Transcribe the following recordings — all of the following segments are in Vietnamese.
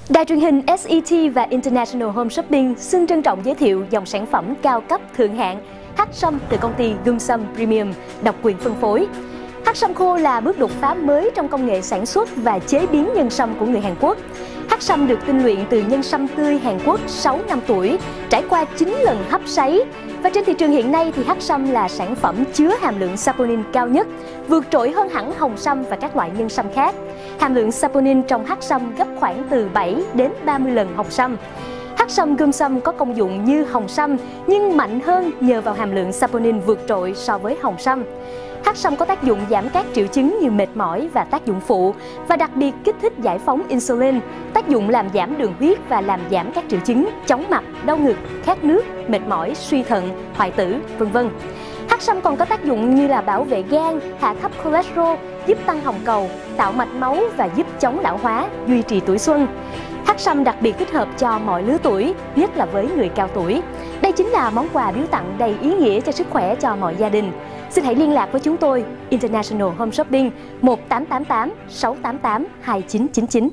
Đài truyền hình SET và International Home Shopping xin trân trọng giới thiệu dòng sản phẩm cao cấp thượng hạng hắc sâm từ công ty Gungsum Premium, độc quyền phân phối. Hắc sâm khô là bước đột phá mới trong công nghệ sản xuất và chế biến nhân sâm của người Hàn Quốc. Hắc sâm được tinh luyện từ nhân sâm tươi Hàn Quốc 6 năm tuổi, trải qua 9 lần hấp sấy. Và trên thị trường hiện nay thì hắc sâm là sản phẩm chứa hàm lượng saponin cao nhất, vượt trội hơn hẳn hồng sâm và các loại nhân sâm khác. Hàm lượng saponin trong hắc sâm gấp khoảng từ 7 đến 30 lần hồng sâm. Hắc sâm Gungsum có công dụng như hồng sâm nhưng mạnh hơn nhờ vào hàm lượng saponin vượt trội so với hồng sâm. Hắc sâm có tác dụng giảm các triệu chứng như mệt mỏi và tác dụng phụ, và đặc biệt kích thích giải phóng insulin, tác dụng làm giảm đường huyết và làm giảm các triệu chứng chóng mặt, đau ngực, khát nước, mệt mỏi, suy thận, hoại tử, v.v. Hắc sâm còn có tác dụng như là bảo vệ gan, hạ thấp cholesterol, giúp tăng hồng cầu, tạo mạch máu và giúp chống lão hóa, duy trì tuổi xuân. Hắc sâm đặc biệt thích hợp cho mọi lứa tuổi, nhất là với người cao tuổi. Đây chính là món quà biếu tặng đầy ý nghĩa cho sức khỏe cho mọi gia đình. Xin hãy liên lạc với chúng tôi, International Home Shopping 1888 688 2999.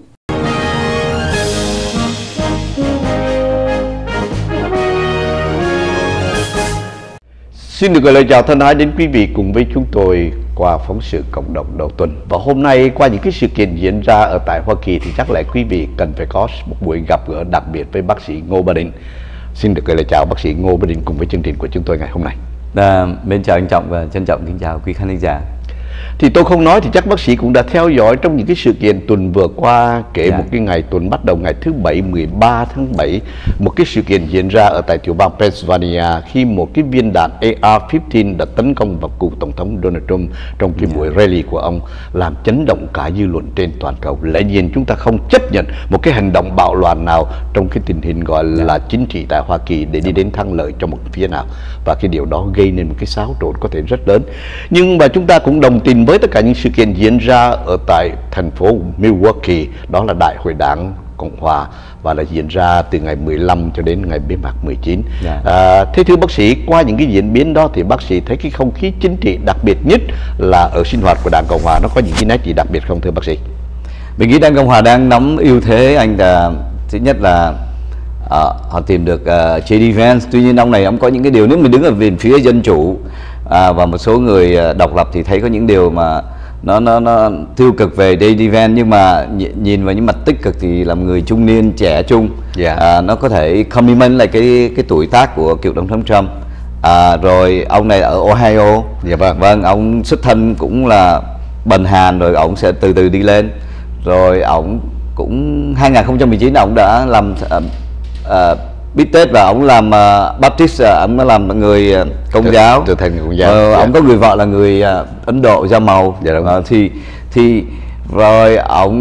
Xin được gửi lời chào thân ái đến quý vị cùng với chúng tôi qua phóng sự cộng đồng đầu tuần. Và hôm nay qua những cái sự kiện diễn ra ở tại Hoa Kỳ thì chắc là quý vị cần phải có một buổi gặp gỡ đặc biệt với bác sĩ Ngô Bá Định. Xin được gửi lời chào bác sĩ Ngô Bá Định cùng với chương trình của chúng tôi ngày hôm nay. Mến chào anh Trọng và trân trọng kính chào quý khán giả. Thì tôi không nói thì chắc bác sĩ cũng đã theo dõi trong những cái sự kiện tuần vừa qua, kể một cái ngày tuần bắt đầu ngày thứ Bảy 13 tháng 7, một cái sự kiện diễn ra ở tại tiểu bang Pennsylvania khi một cái viên đạn AR-15 đã tấn công vào cựu tổng thống Donald Trump trong cái buổi rally của ông, làm chấn động cả dư luận trên toàn cầu. Lẽ nhiên chúng ta không chấp nhận một cái hành động bạo loạn nào trong cái tình hình gọi là chính trị tại Hoa Kỳ để đi đến thắng lợi cho một phía nào, và cái điều đó gây nên một cái xáo trộn có thể rất lớn. Nhưng mà chúng ta cũng đồng tình với tất cả những sự kiện diễn ra ở tại thành phố Milwaukee, đó là Đại hội Đảng Cộng Hòa và là diễn ra từ ngày 15 cho đến ngày bế mạc 19. Thế thưa bác sĩ, qua những cái diễn biến đó thì bác sĩ thấy cái không khí chính trị đặc biệt nhất là ở sinh hoạt của Đảng Cộng Hòa nó có những cái nét gì đặc biệt không thưa bác sĩ? Mình nghĩ Đảng Cộng Hòa đang nắm ưu thế anh. Thứ nhất là họ tìm được J.D. Vance. Tuy nhiên ông này ông có những cái điều, nếu mình đứng ở về phía dân chủ và một số người độc lập thì thấy có những điều mà nó tiêu cực về J.D. Vance, nhưng mà nhìn vào những mặt tích cực thì làm người trung niên trẻ trung, nó có thể complement lại cái tuổi tác của cựu tổng thống Trump. Rồi ông này ở Ohio, vâng, ông xuất thân cũng là bần hàn, rồi ông sẽ từ từ đi lên. Rồi ông cũng 2019 ông đã làm biết Tết và ông làm Baptist, ông đã làm người Công giáo, trở thành Công giáo. Ông có người vợ là người Ấn Độ da màu. Thì rồi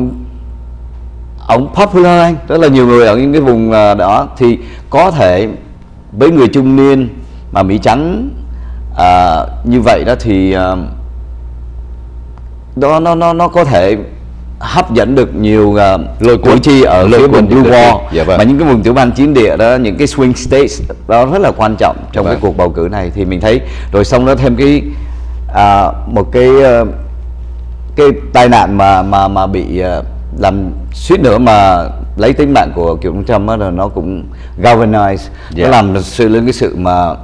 ông popular anh, rất là nhiều người ở những cái vùng đó. Thì có thể với người trung niên mà Mỹ trắng như vậy đó thì nó có thể hấp dẫn được nhiều cử tri ở phía vùng Blue Wall, mà những cái vùng tiểu bang chiến địa đó, những cái swing states đó rất là quan trọng trong cái cuộc bầu cử này. Thì mình thấy rồi xong đó thêm cái một cái tai nạn mà bị làm suýt nữa mà lấy tính mạng của cựu tổng Trump đó, nó cũng galvanize, nó làm lên cái sự mà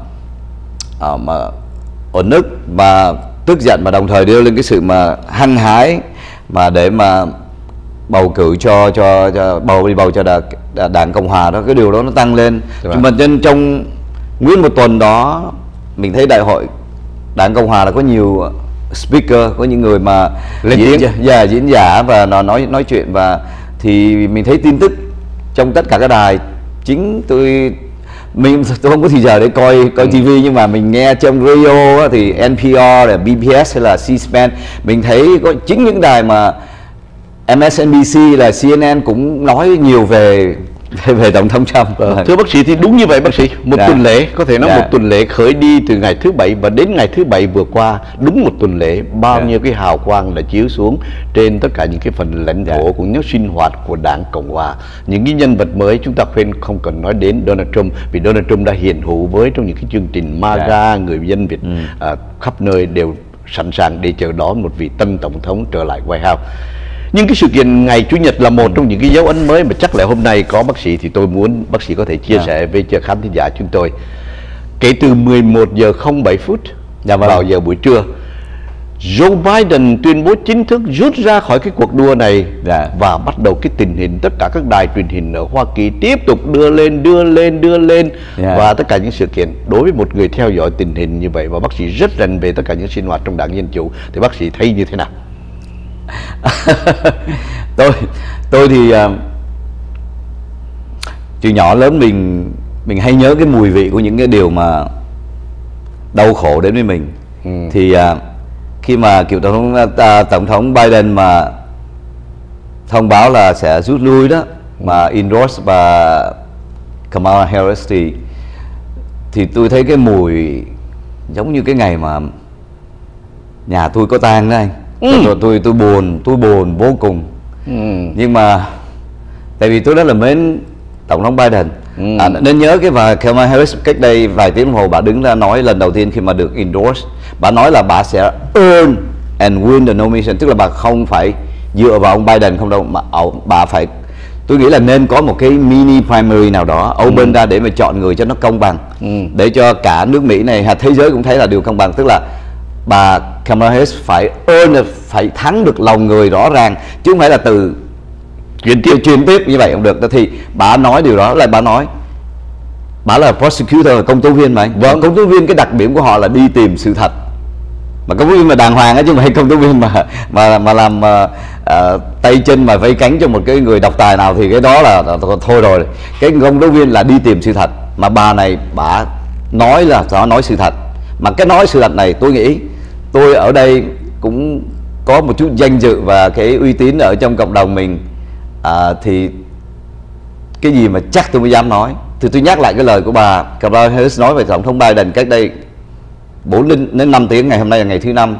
ổn ức và tức giận, mà đồng thời đưa lên cái sự mà hăng hái mà để mà bầu cử cho bầu cho Đảng Cộng Hòa đó. Cái điều đó nó tăng lên. Nhưng mà trong nguyên một tuần đó mình thấy đại hội Đảng Cộng Hòa là có nhiều speaker, có những người mà diễn giả và nó nói chuyện, và thì mình thấy tin tức trong tất cả các đài chính. Tôi không có thời giờ để coi TV, nhưng mà mình nghe trong radio thì NPR, BBS hay là C-SPAN, mình thấy có chính những đài mà MSNBC là CNN cũng nói nhiều về tổng thống Trump. Thưa bác sĩ thì đúng như vậy bác sĩ. Một tuần lễ, có thể nói một tuần lễ khởi đi từ ngày thứ Bảy và đến ngày thứ Bảy vừa qua, đúng một tuần lễ, bao nhiêu cái hào quang đã chiếu xuống trên tất cả những cái phần lãnh thổ cũng như sinh hoạt của Đảng Cộng Hòa. Những cái nhân vật mới chúng ta khuyên không cần nói đến Donald Trump, vì Donald Trump đã hiện hữu với trong những cái chương trình MAGA, người dân Việt khắp nơi đều sẵn sàng để chờ đón một vị tân tổng thống trở lại White House. Nhưng cái sự kiện ngày Chủ nhật là một trong những cái dấu ấn mới mà chắc là hôm nay có bác sĩ thì tôi muốn bác sĩ có thể chia sẻ với cho khán thính giả chúng tôi. Kể từ 11 giờ 07 phút vào giờ buổi trưa, Joe Biden tuyên bố chính thức rút ra khỏi cái cuộc đua này và bắt đầu cái tình hình tất cả các đài truyền hình ở Hoa Kỳ tiếp tục đưa lên và tất cả những sự kiện. Đối với một người theo dõi tình hình như vậy và bác sĩ rất rành về tất cả những sinh hoạt trong Đảng Dân Chủ thì bác sĩ thấy như thế nào? tôi thì từ nhỏ lớn mình hay nhớ cái mùi vị của những cái điều mà đau khổ đến với mình. Thì khi mà cựu tổng thống Biden mà thông báo là sẽ rút lui đó, mà endorse và Kamala Harris thì tôi thấy cái mùi giống như cái ngày mà nhà tôi có tang đó anh. Tôi buồn vô cùng. Nhưng mà tại vì tôi rất là mến tổng thống Biden. Nên nhớ cái và Kamala Harris cách đây vài tiếng đồng hồ bà đứng ra nói lần đầu tiên khi mà được endorse, bà nói là bà sẽ earn and win the nomination, tức là bà không phải dựa vào ông Biden không đâu, mà bà phải, tôi nghĩ là nên có một cái mini primary nào đó open ra để mà chọn người cho nó công bằng, để cho cả nước Mỹ này hay thế giới cũng thấy là điều công bằng. Tức là bà Kamala Harris phải earn, phải thắng được lòng người rõ ràng, chứ không phải là từ truyền tiếp như vậy không được. Thì bà nói điều đó là bà là prosecutor, công tố viên mà. Công tố viên cái đặc điểm của họ là đi tìm sự thật, mà công tố viên mà đàng hoàng á, chứ không phải công tố viên mà làm tay chân mà vây cánh cho một cái người độc tài nào thì cái đó là thôi rồi. Cái công tố viên là đi tìm sự thật, mà bà này bà nói là nói sự thật. Mà cái nói sự thật này tôi nghĩ tôi ở đây cũng có một chút danh dự và cái uy tín ở trong cộng đồng mình, thì cái gì mà chắc tôi mới dám nói. Thì tôi nhắc lại cái lời của bà Kamala Harris nói về tổng thống Biden cách đây 4 đến 5 tiếng. Ngày hôm nay là ngày thứ 5,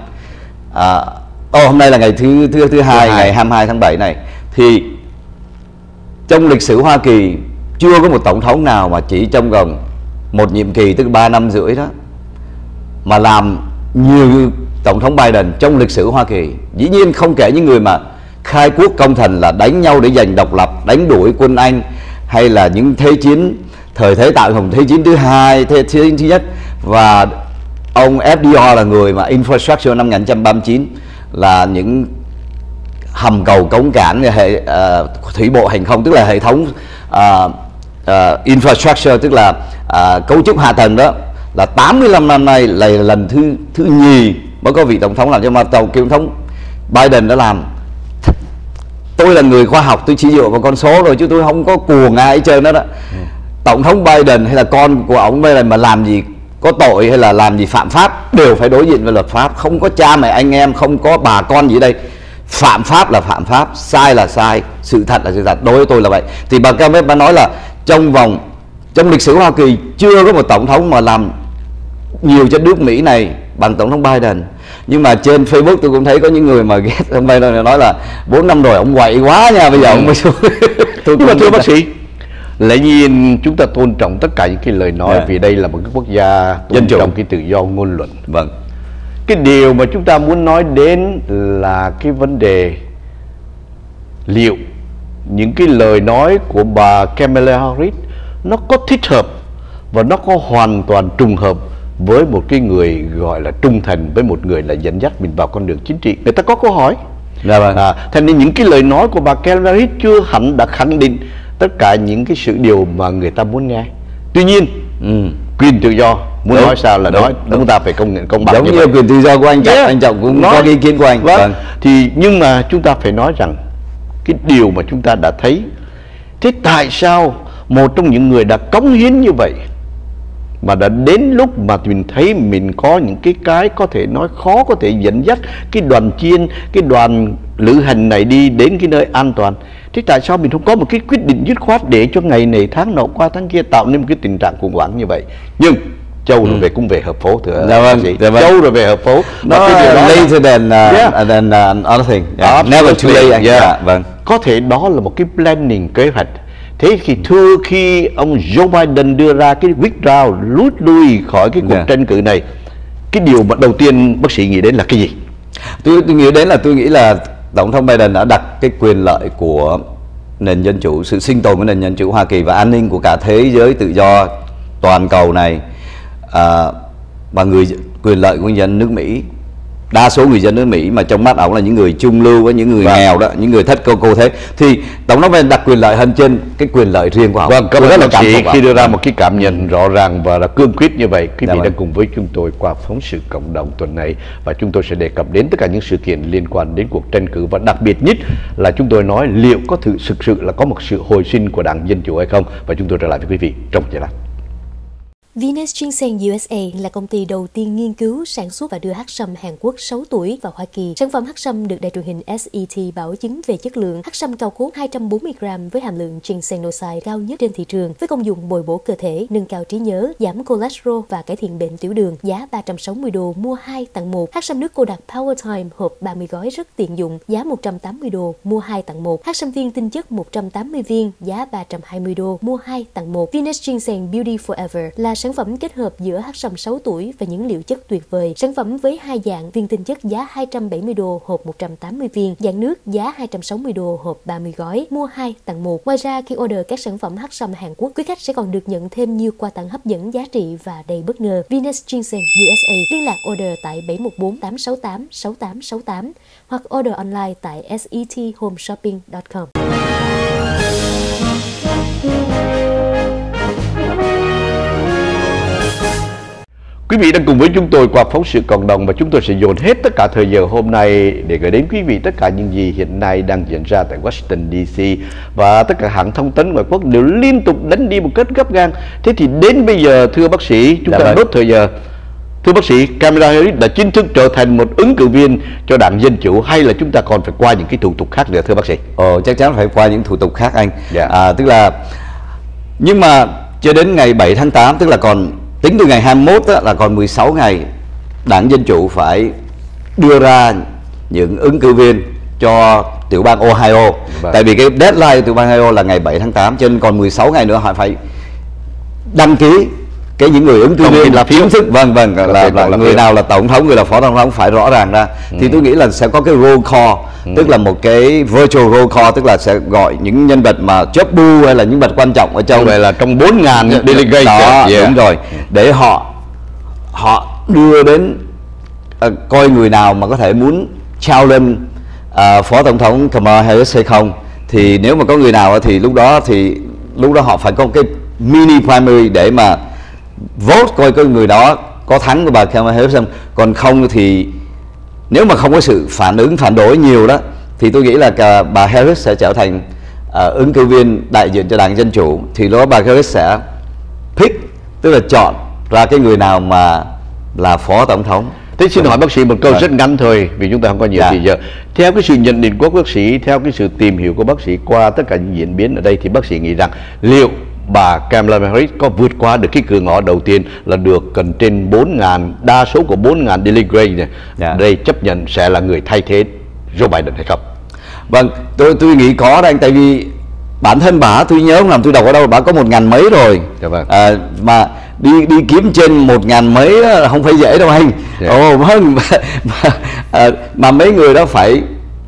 hôm nay là ngày thứ hai, ngày 22 tháng 7 này. Thì trong lịch sử Hoa Kỳ chưa có một tổng thống nào mà chỉ trong vòng một nhiệm kỳ, tức 3 năm rưỡi đó, mà làm nhiều như tổng thống Biden trong lịch sử Hoa Kỳ. Dĩ nhiên không kể những người mà khai quốc công thần là đánh nhau để giành độc lập, đánh đuổi quân Anh, hay là những thế chiến thời thế tạo hùng, thế chiến thứ hai, thế chiến thứ nhất. Và ông FDR là người mà infrastructure năm 1939 là những hầm cầu cống cảng, hệ thủy bộ hành không, tức là hệ thống infrastructure, tức là cấu trúc hạ tầng đó, là 85 năm nay là lần thứ nhì mới có vị tổng thống làm. Cho mà tổng thống Biden đã làm. Tôi là người khoa học, tôi chỉ dựa vào con số rồi chứ tôi không có cuồng ai hết trơn đó. Tổng thống Biden hay là con của ông Biden mà làm gì có tội hay là làm gì phạm pháp đều phải đối diện với luật pháp. Không có cha mẹ anh em, không có bà con gì đây. Phạm pháp là phạm pháp, sai là sai, sự thật là sự thật. Đối với tôi là vậy. Thì bà Kamala nói là trong lịch sử Hoa Kỳ chưa có một tổng thống mà làm nhiều cho nước Mỹ này bằng tổng thống Biden. Nhưng mà trên Facebook tôi cũng thấy có những người mà ghét ông Biden, nói là 4 năm rồi ông quậy quá nha, bây giờ ông mới xuống. Nhưng mà thưa bác sĩ, lẽ nhiên chúng ta tôn trọng tất cả những cái lời nói, vì đây là một cái quốc gia tôn trọng cái tự do ngôn luận. Vâng. Cái điều mà chúng ta muốn nói đến là cái vấn đề liệu những cái lời nói của bà Kamala Harris nó có thích hợp và nó có hoàn toàn trùng hợp với một cái người gọi là trung thành, với một người là dẫn dắt mình vào con đường chính trị. Người ta có câu hỏi. Thế nên những cái lời nói của bà Kamala Harris chưa hẳn đã khẳng định tất cả những cái sự điều mà người ta muốn nghe. Tuy nhiên quyền tự do muốn nói sao là nói, chúng ta phải công nhận công bằng. Giống như quyền tự do của anh Trọng, anh Trọng cũng có ý kiến của anh. Vâng. Thì nhưng mà chúng ta phải nói rằng cái điều mà chúng ta đã thấy, thế tại sao một trong những người đã cống hiến như vậy mà đã đến lúc mà mình thấy mình có những cái có thể nói khó có thể dẫn dắt cái đoàn chiên, cái đoàn lữ hành này đi đến cái nơi an toàn, thế tại sao mình không có một cái quyết định dứt khoát để cho ngày này tháng nọ qua tháng kia tạo nên một cái tình trạng khủng hoảng như vậy? Nhưng Châu rồi về cũng về hợp phố, thưa Châu rồi về hợp phố. Nó later than other thing. Never too late. Vâng. Có thể đó là một cái planning, kế hoạch. Thế khi ông Joe Biden đưa ra cái withdraw, rút lui khỏi cái cuộc tranh cử này, cái điều mà đầu tiên bác sĩ nghĩ đến là cái gì? Tôi nghĩ đến là, tôi nghĩ là Tổng thống Biden đã đặt cái quyền lợi của nền dân chủ, sự sinh tồn của nền dân chủ Hoa Kỳ và an ninh của cả thế giới tự do toàn cầu này và quyền lợi của người dân nước Mỹ, đa số người dân nước Mỹ mà trong mắt ổng là những người trung lưu với những người nghèo đó, những người thất cô thế, thì tổng thống Biden đặt quyền lợi hơn trên cái quyền lợi riêng của ổng. Vâng, cảm ơn bác sĩ khi đưa ra một cái cảm nhận rõ ràng và là cương quyết như vậy. Quý vị đang cùng với chúng tôi qua phóng sự cộng đồng tuần này, và chúng tôi sẽ đề cập đến tất cả những sự kiện liên quan đến cuộc tranh cử, và đặc biệt nhất là chúng tôi nói liệu có thực sự là có một sự hồi sinh của Đảng Dân Chủ hay không, và chúng tôi trở lại với quý vị trong giây lát. Venus Ginseng USA là công ty đầu tiên nghiên cứu, sản xuất và đưa hắc sâm Hàn Quốc 6 tuổi vào Hoa Kỳ. Sản phẩm hắc sâm được đài truyền hình SET bảo chứng về chất lượng. Hắc sâm cao cốt 240 gram với hàm lượng ginsenoside cao nhất trên thị trường, với công dụng bồi bổ cơ thể, nâng cao trí nhớ, giảm cholesterol và cải thiện bệnh tiểu đường. Giá $360 mua 2 tặng 1. Hắc sâm nước cô đặc Power Time hộp 30 gói rất tiện dụng, giá $180 mua 2 tặng 1. Hắc sâm viên tinh chất 180 viên, giá $320 mua 2 tặng 1. Venus Ginseng Beauty Forever là sản phẩm kết hợp giữa hắc sâm 6 tuổi và những liệu chất tuyệt vời. Sản phẩm với 2 dạng: viên tinh chất giá $270 hộp 180 viên, dạng nước giá $260 hộp 30 gói, mua 2 tặng 1. Ngoài ra, khi order các sản phẩm hắc sâm Hàn Quốc, quý khách sẽ còn được nhận thêm nhiều quà tặng hấp dẫn, giá trị và đầy bất ngờ. Venus Ginseng USA. Liên lạc order tại 714-868-6868 hoặc order online tại sethomeshopping.com. Quý vị đang cùng với chúng tôi qua phóng sự cộng đồng, và chúng tôi sẽ dồn hết tất cả thời giờ hôm nay để gửi đến quý vị tất cả những gì hiện nay đang diễn ra tại Washington DC, và tất cả hãng thông tấn ngoại quốc đều liên tục đánh đi một cách gấp gáp. Thế thì đến bây giờ, thưa bác sĩ, chúng ta nốt thời giờ. Thưa bác sĩ, Kamala Harris đã chính thức trở thành một ứng cử viên cho Đảng Dân Chủ, hay là chúng ta còn phải qua những cái thủ tục khác nữa thưa bác sĩ? Chắc chắn phải qua những thủ tục khác anh. Tức là, nhưng mà cho đến ngày 7 tháng 8, tức là còn tính từ ngày 21 đó, là còn 16 ngày Đảng Dân Chủ phải đưa ra những ứng cử viên cho tiểu bang Ohio. Tại vì cái deadline của tiểu bang Ohio là ngày 7 tháng 8, cho nên còn 16 ngày nữa họ phải đăng ký những người ứng cử viên là chính thức. Vâng, là người nào là tổng thống, người là phó tổng thống phải rõ ràng ra. Thì tôi nghĩ là sẽ có cái roll call, tức là một cái virtual roll call, tức là sẽ gọi những nhân vật mà chóp bu hay là những vật quan trọng ở trong vậy là trong 4.000 delegate đó, đúng rồi, để họ đưa đến coi người nào mà có thể muốn challenge phó tổng thống Kamala Harris hay không. Thì nếu mà có người nào thì lúc đó họ phải có cái mini primary để mà vote coi cái người đó có thắng của bà Kamala Harris không. Còn không thì nếu mà không có sự phản đối nhiều đó, thì tôi nghĩ là bà Harris sẽ trở thành ứng cử viên đại diện cho Đảng Dân Chủ. Thì đó bà Harris sẽ pick, tức là chọn ra cái người nào mà là phó tổng thống. Thế xin hỏi bác sĩ một câu rất ngắn thôi, vì chúng ta không có nhiều thời giờ. Theo cái sự nhận định của bác sĩ, theo cái sự tìm hiểu của bác sĩ qua tất cả những diễn biến ở đây, thì bác sĩ nghĩ rằng liệu bà Kamala Harris có vượt qua được cái cửa ngõ đầu tiên là được cần trên 4.000, đa số của 4.000 delegate này, đây chấp nhận sẽ là người thay thế Joe Biden hay không? Vâng, tôi nghĩ có đấy anh, tại vì bản thân bà, tôi nhớ không làm tôi đọc ở đâu, bà có 1.000 mấy rồi. Mà đi kiếm trên 1.000 mấy đó không phải dễ đâu anh. Vâng, mà mấy người đó phải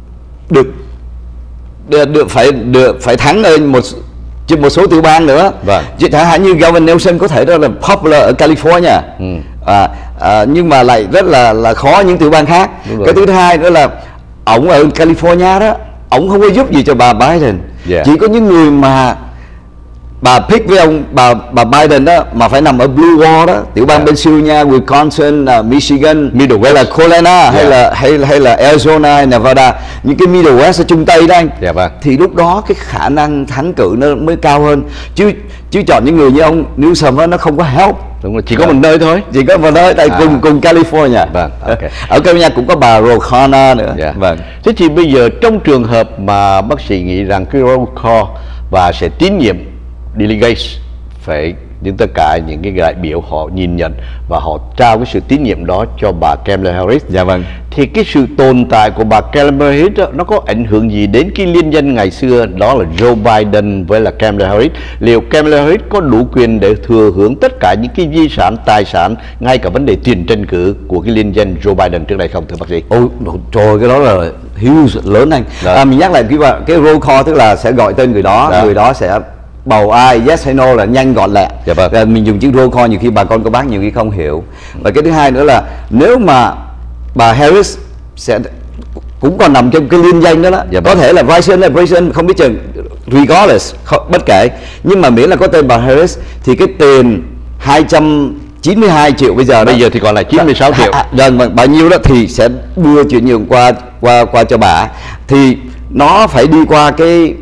phải thắng lên một số tiểu bang nữa. Chẳng hạn như Gavin Newsom có thể đó là popular ở California, nhưng mà lại rất là khó những tiểu bang khác. Cái thứ hai nữa là ổng ở California đó, ổng không có giúp gì cho bà Biden. Chỉ có những người mà bà pick với ông bà Biden đó mà phải nằm ở Blue Wall đó, tiểu bang Pennsylvania, Wisconsin, Michigan, hay là Colorado, hay là Arizona, Nevada, những cái Middle West ở Trung Tây đó anh. Thì lúc đó cái khả năng thắng cử nó mới cao hơn. Chứ chọn những người như ông Newsom đó, nó không có help. Đúng rồi, chỉ có một nơi thôi. Chỉ có một nơi, tại cùng California. Ở California cũng có bà Ro Khanna nữa. Thế thì bây giờ trong trường hợp mà bác sĩ nghĩ rằng cái roll call và sẽ tín nhiệm delegates phải những tất cả những cái đại biểu họ nhìn nhận và họ trao cái sự tín nhiệm đó cho bà Kamala Harris. Thì cái sự tồn tại của bà Kamala Harris đó, nó có ảnh hưởng gì đến cái liên danh ngày xưa đó là Joe Biden với là Kamala Harris? Liệu Kamala Harris có đủ quyền để thừa hưởng tất cả những cái di sản, tài sản, ngay cả vấn đề tiền tranh cử của cái liên danh Joe Biden trước đây không thưa bác sĩ? Trời, cái đó là huge lớn anh. Mình nhắc lại cái roll call tức là sẽ gọi tên người đó, người đó sẽ bầu ai, yes hay no là nhanh gọn lẹ. Mình dùng chữ roll call nhiều khi bà con cô bác nhiều khi không hiểu. Và cái thứ hai nữa là nếu mà bà Harris sẽ cũng còn nằm trong cái liên danh đó, có thể là vice president không biết chừng, regardless bất kể, nhưng mà miễn là có tên bà Harris thì cái tiền 292 triệu bây giờ thì còn là 96 triệu. Bao nhiêu đó thì sẽ đưa chuyển nhượng qua cho bà, thì nó phải đi qua cái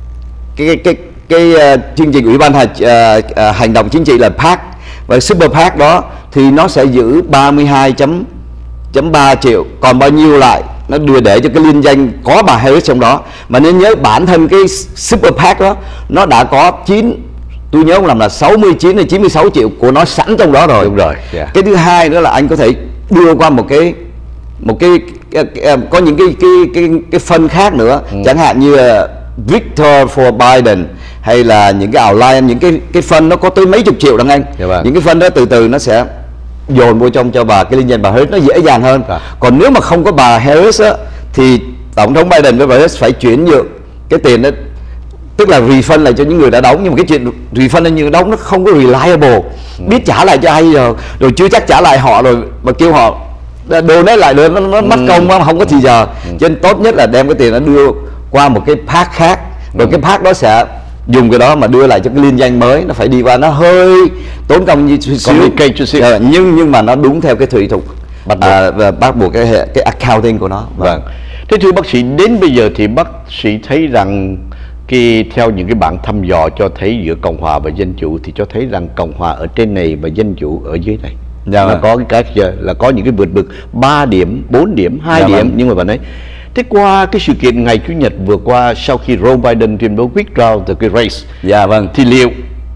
chương trình ủy ban hành động chính trị là PAC, và Super PAC đó thì nó sẽ giữ 32.3 triệu, còn bao nhiêu lại nó đưa để cho cái liên danh có bà Harris trong đó. Mà nên nhớ bản thân cái Super PAC đó nó đã có tôi nhớ không làm là 69 hay 96 triệu của nó sẵn trong đó rồi. Đúng rồi. Cái thứ hai nữa là anh có thể đưa qua một cái có những cái phân khác nữa, chẳng hạn như Victor for Biden hay là những cái Alliance, những cái phân nó có tới mấy chục triệu đó anh. Những cái phân đó từ từ nó sẽ dồn vô trong cho bà cái liên danh bà Harris, nó dễ dàng hơn. Còn nếu mà không có bà Harris á, thì tổng thống Biden với bà Harris phải chuyển nhượng cái tiền đó, tức là refund lại cho những người đã đóng. Nhưng mà cái chuyện refund là như đóng nó không có reliable, biết trả lại cho ai giờ, rồi chưa chắc trả lại họ, rồi mà kêu họ đồ đấy lại được, nó mất công không có thì giờ. Cho nên tốt nhất là đem cái tiền nó đưa qua một cái PAC khác, rồi cái PAC đó sẽ dùng cái đó mà đưa lại cho cái liên danh mới. Nó phải đi qua, nó hơi tốn công như xíu, nhưng mà nó đúng theo cái thủ tục và bắt buộc cái accounting của nó. Vâng. Thế thưa bác sĩ, đến bây giờ thì bác sĩ thấy rằng theo những cái bảng thăm dò cho thấy giữa Cộng hòa và Dân chủ thì cho thấy rằng Cộng hòa ở trên này và Dân chủ ở dưới này. Có cái là có những cái vượt bực 3 điểm, 4 điểm, 2 điểm, nhưng mà bạn ấy. Thế qua cái sự kiện ngày Chủ nhật vừa qua, sau khi Joe Biden tuyên bố withdraw từ cái race, thì liệu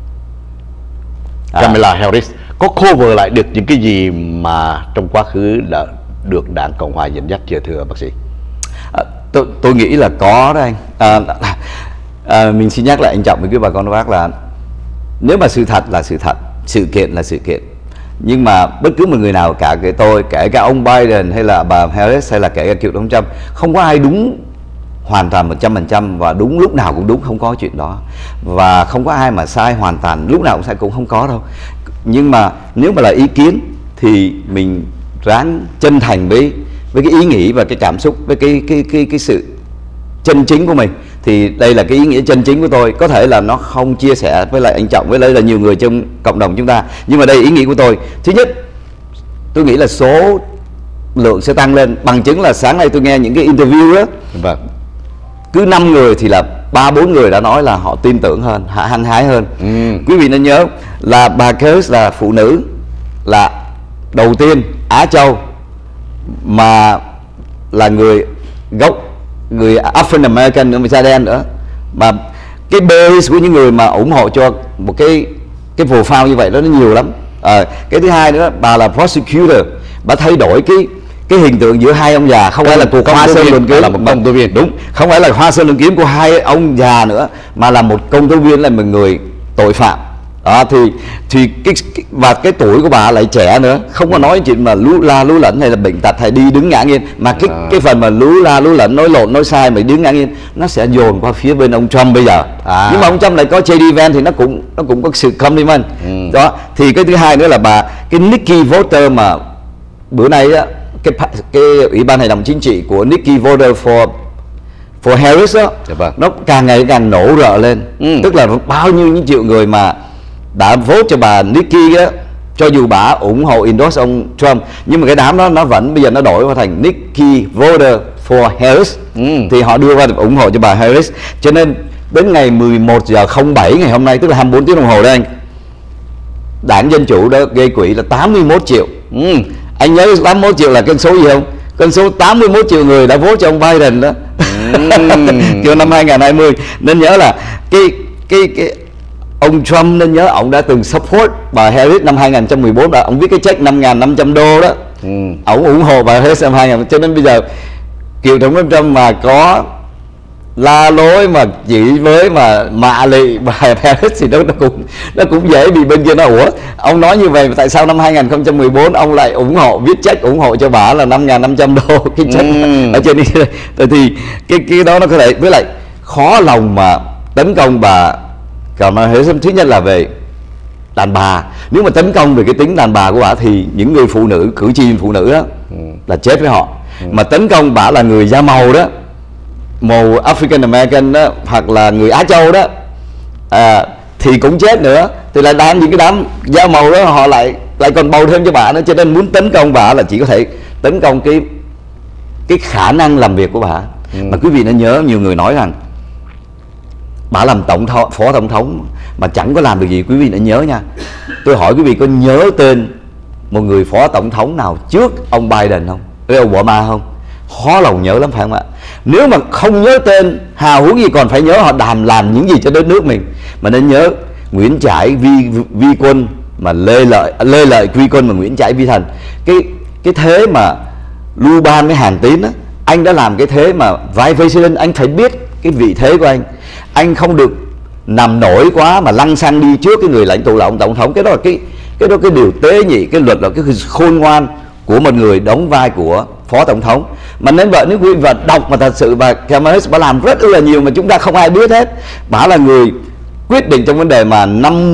Kamala Harris có cover lại được những cái gì mà trong quá khứ đã được Đảng Cộng hòa dẫn dắt chưa thưa bác sĩ? Tôi nghĩ là có đó anh. Mình xin nhắc lại anh Trọng với quý bà con bác là nếu mà sự thật là sự thật, sự kiện là sự kiện, nhưng mà bất cứ một người nào, cả kể cả ông Biden hay là bà Harris hay là kể cả cựu tổng thống Trump, không có ai đúng hoàn toàn 100% và đúng lúc nào cũng đúng, không có chuyện đó. Và không có ai mà sai hoàn toàn lúc nào cũng sai, cũng không có đâu. Nhưng mà nếu mà là ý kiến thì mình ráng chân thành với cái ý nghĩ và cái cảm xúc, với cái sự chân chính của mình. Thì đây là cái ý nghĩa chân chính của tôi. Có thể là nó không chia sẻ với lại anh Trọng, với lại là nhiều người trong cộng đồng chúng ta, nhưng mà đây ý nghĩ của tôi. Thứ nhất, tôi nghĩ là số lượng sẽ tăng lên. Bằng chứng là sáng nay tôi nghe những cái interview đó, cứ 5 người thì là 3-4 người đã nói là họ tin tưởng hơn, hăng hái hơn. Quý vị nên nhớ là bà Harris là phụ nữ, là đầu tiên Á Châu mà là người gốc, người African American nữa, da đen nữa, mà cái base của những người mà ủng hộ cho một cái profile như vậy đó nó nhiều lắm. Cái thứ hai nữa, bà là prosecutor, bà thay đổi cái hình tượng giữa hai ông già, không phải là cuộc hoa sơn luận kiếm, là một công tố viên, đúng, không phải là hoa sơn luận kiếm của hai ông già nữa, mà là một công tố viên, là một người tội phạm. Thì và cái tuổi của bà lại trẻ nữa, không có nói chuyện mà lú la lú lẫn hay là bệnh tật hay đi đứng ngã nghiêng, mà cái phần mà lú la lú lẫn, nói lộn nói sai mà đứng ngã nghiêng, nó sẽ dồn qua phía bên ông Trump bây giờ. Nhưng mà ông Trump lại có JD Vance thì nó cũng có sự compliment. Đó, thì cái thứ hai nữa là cái Nikki Voter mà bữa nay á, cái ủy ban hành động chính trị của Nikki Voter for Harris đó, nó càng ngày càng nổ rợ lên. Tức là bao nhiêu những triệu người mà đã vote cho bà Nikki á, cho dù bà ủng hộ endorse ông Trump, nhưng mà cái đám đó nó vẫn bây giờ nó đổi qua thành Nikki Voter for Harris. Thì họ đưa qua ủng hộ cho bà Harris. Cho nên đến ngày 11:07 ngày hôm nay, tức là 24 tiếng đồng hồ đấy anh, Đảng Dân Chủ đã gây quỹ là 81 triệu. Anh nhớ 81 triệu là con số gì không? Con số 81 triệu người đã vote cho ông Biden đó. Kiểu năm 2020. Nên nhớ là cái ông Trump, nên nhớ ông đã từng support bà Harris năm 2014 là ông viết cái check 5.500 đô đó. Ông ủng hộ bà Harris năm 2000. Cho nên bây giờ cựu tổng thống Trump mà có la lối mà chỉ với mà mạ lị bà Harris thì nó cũng dễ bị bên kia nó ủa ông nói như vậy tại sao năm 2014 ông lại ủng hộ viết check ủng hộ cho bà là 5.500 đô cái check ở trên đi. Thì cái đó nó có thể với lại khó lòng mà tấn công bà Kamala Harris. Thứ nhất là về đàn bà, nếu mà tấn công về cái tính đàn bà của bà thì những người phụ nữ, cử tri phụ nữ đó là chết với họ. Mà tấn công bà là người da màu đó, màu African American đó, hoặc là người Á Châu đó thì cũng chết nữa. Thì lại đang những cái đám da màu đó họ lại còn bầu thêm cho bà nữa, cho nên muốn tấn công bà là chỉ có thể tấn công cái khả năng làm việc của bà. Mà quý vị nên nhớ, nhiều người nói rằng bà làm phó tổng thống mà chẳng có làm được gì. Quý vị nên nhớ nha, tôi hỏi quý vị có nhớ tên một người phó tổng thống nào trước ông Biden không, với ông Obama không? Khó lòng nhớ lắm phải không ạ? Nếu mà không nhớ tên, hào hứng gì còn phải nhớ họ làm những gì cho đất nước mình. Mà nên nhớ Nguyễn Trãi vi quân, mà Lê Lợi quy quân, mà Nguyễn Trãi vi thần. Cái thế mà Lưu Ban với Hàn Tín á, anh đã làm cái thế mà vice president, anh phải biết cái vị thế của anh không được nằm nổi quá mà lăng xăng đi trước cái người lãnh tụ là ông tổng thống. Cái đó là cái điều tế nhị, cái luật là cái khôn ngoan của một người đóng vai của phó tổng thống. Mà nên vậy, nếu quý vị đọc mà thật sự bà Kamala Harris bà làm rất là nhiều mà chúng ta không ai biết hết. Bà là người quyết định trong vấn đề mà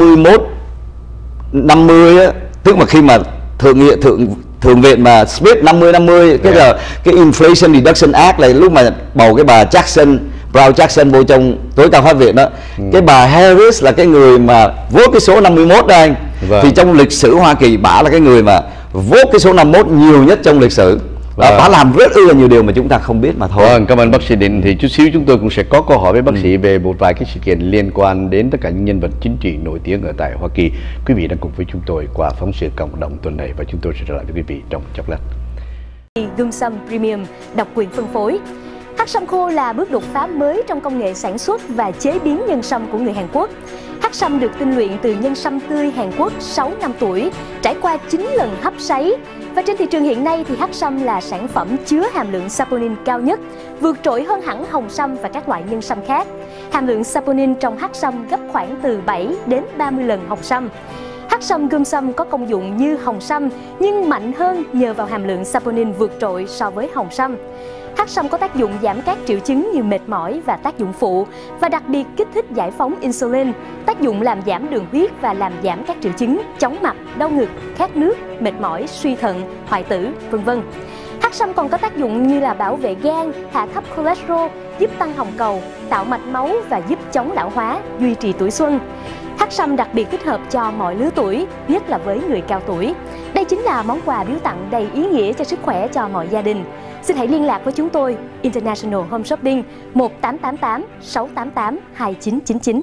50 á, tức là khi mà thượng viện mà split 50-50 cái giờ cái Inflation Reduction Act này, lúc mà bầu cái bà Brown Jackson vô trong tối cao pháp viện đó, cái bà Harris là cái người mà vote cái số 51 đó anh. Thì trong lịch sử Hoa Kỳ bà là cái người mà vote cái số 51 nhiều nhất trong lịch sử. Bà làm rất là nhiều điều mà chúng ta không biết mà thôi. Cảm ơn bác sĩ Định. Thì chút xíu chúng tôi cũng sẽ có câu hỏi với bác sĩ về một vài cái sự kiện liên quan đến tất cả những nhân vật chính trị nổi tiếng ở tại Hoa Kỳ. Quý vị đang cùng với chúng tôi qua phóng sự cộng đồng tuần này và chúng tôi sẽ trở lại với quý vị trong chốc lát. Gương sâm Premium, độc quyền phân phối. Hắc sâm khô là bước đột phá mới trong công nghệ sản xuất và chế biến nhân sâm của người Hàn Quốc. Hắc sâm được tinh luyện từ nhân sâm tươi Hàn Quốc 6 năm tuổi, trải qua 9 lần hấp sấy. Và trên thị trường hiện nay thì hắc sâm là sản phẩm chứa hàm lượng saponin cao nhất, vượt trội hơn hẳn hồng sâm và các loại nhân sâm khác. Hàm lượng saponin trong hắc sâm gấp khoảng từ 7 đến 30 lần hồng sâm. Hắc sâm gươm sâm có công dụng như hồng sâm nhưng mạnh hơn nhờ vào hàm lượng saponin vượt trội so với hồng sâm. Hắc sâm có tác dụng giảm các triệu chứng như mệt mỏi và tác dụng phụ, và đặc biệt kích thích giải phóng insulin, tác dụng làm giảm đường huyết và làm giảm các triệu chứng chóng mặt, đau ngực, khát nước, mệt mỏi, suy thận, hoại tử, v.v. Hắc sâm còn có tác dụng như là bảo vệ gan, hạ thấp cholesterol, giúp tăng hồng cầu, tạo mạch máu và giúp chống lão hóa, duy trì tuổi xuân. Hắc sâm đặc biệt thích hợp cho mọi lứa tuổi, nhất là với người cao tuổi. Đây chính là món quà biếu tặng đầy ý nghĩa cho sức khỏe cho mọi gia đình. Xin hãy liên lạc với chúng tôi, International Home Shopping 1888 688 2999.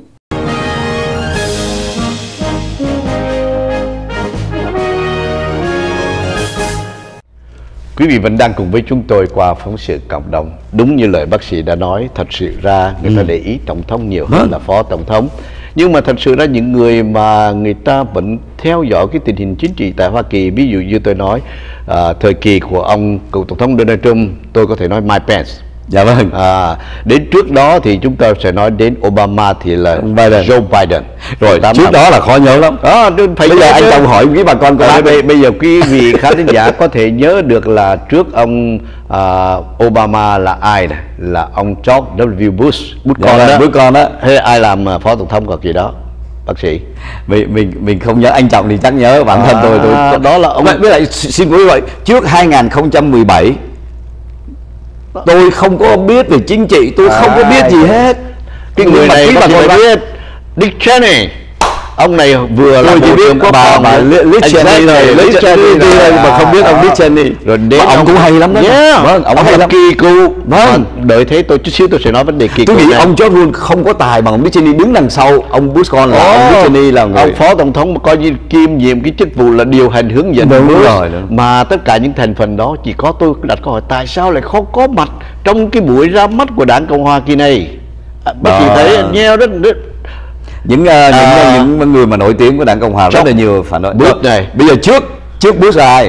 Quý vị vẫn đang cùng với chúng tôi qua phóng sự cộng đồng. Đúng như lời bác sĩ đã nói, thật sự ra người ta để ý tổng thống nhiều hơn là phó tổng thống. Nhưng mà thật sự ra những người mà người ta vẫn theo dõi cái tình hình chính trị tại Hoa Kỳ, ví dụ như tôi nói thời kỳ của ông cựu tổng thống Donald Trump, tôi có thể nói Mike Pence. Dạ vâng. Đến trước đó thì chúng ta sẽ nói đến Obama thì là Joe Biden. Rồi trước đó là khó nhớ lắm. Bây giờ anh Trọng hỏi với bà con của bây giờ quý vị khán giả có thể nhớ được là trước ông Obama là ai này? Là ông George W. Bush con đó. Hay ai làm phó tổng thống hoặc gì đó? Bác sĩ mình không nhớ, anh Trọng thì chắc nhớ. Bản thân tôi đó là ông. Với lại xin quý vị, trước 2017 tôi không có biết về chính trị, tôi không có biết gì hết. Cái người này mà còn biết Dick Cheney, ông này vừa là bộ trưởng quốc phòng mà Dick Cheney mà không biết ông Dick Cheney. Rồi đến ông cũng hay lắm đó. Vâng, ông hay lắm, kỳ cựu. Vâng, đợi thế tôi chút xíu tôi sẽ nói vấn đề kỳ cựu. Tôi nghĩ ông George Bush không có tài bằng ông Dick Cheney, đứng đằng sau ông Bush con là ông Dick Cheney là người. Ông phó tổng thống mà coi như kiêm nhiệm cái chức vụ là điều hành hướng dẫn. Đúng rồi. Mà tất cả những thành phần đó chỉ có tôi đặt câu hỏi tại sao lại không có mặt trong cái buổi ra mắt của đảng Cộng hòa kỳ này. Bác sĩ thấy nheo rất những người mà nổi tiếng của đảng Cộng hòa rất là nhiều phản đối. Bush này bây giờ trước Bush là ai?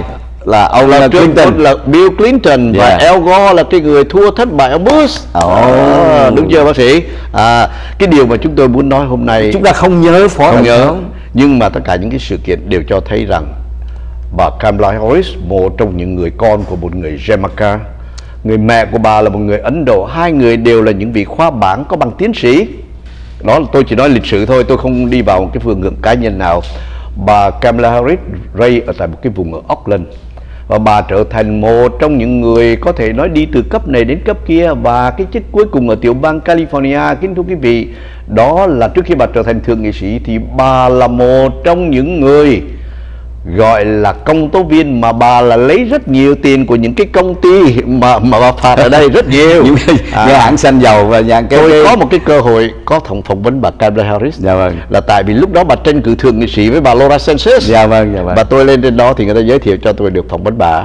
là ông là Clinton, là Bill Clinton, và Al Gore là cái người thua thất bại ông Bush. Đúng chưa bác sĩ? Cái điều mà chúng tôi muốn nói hôm nay, chúng ta không nhớ không nhớ, nhưng mà tất cả những cái sự kiện đều cho thấy rằng bà Kamala Harris, một trong những người con của một người Jamaica, người mẹ của bà là một người Ấn Độ, hai người đều là những vị khoa bảng có bằng tiến sĩ. Đó, tôi chỉ nói lịch sử thôi, tôi không đi vào một cái phương diện cá nhân nào. Bà Kamala Harris ray ở tại một cái vùng ở Auckland, và bà trở thành một trong những người có thể nói đi từ cấp này đến cấp kia, và cái chức cuối cùng ở tiểu bang California, kính thưa quý vị, đó là trước khi bà trở thành thượng nghị sĩ thì bà là một trong những người gọi là công tố viên mà bà là lấy rất nhiều tiền của những cái công ty mà bà phạt ở đây rất nhiều. những hãng xăng dầu và tôi có một cái cơ hội có phỏng vấn bà Kamala Harris. Là tại vì lúc đó bà tranh cử thượng nghị sĩ với bà Laura Sanchez. Và tôi lên trên đó thì người ta giới thiệu cho tôi được phỏng vấn bà.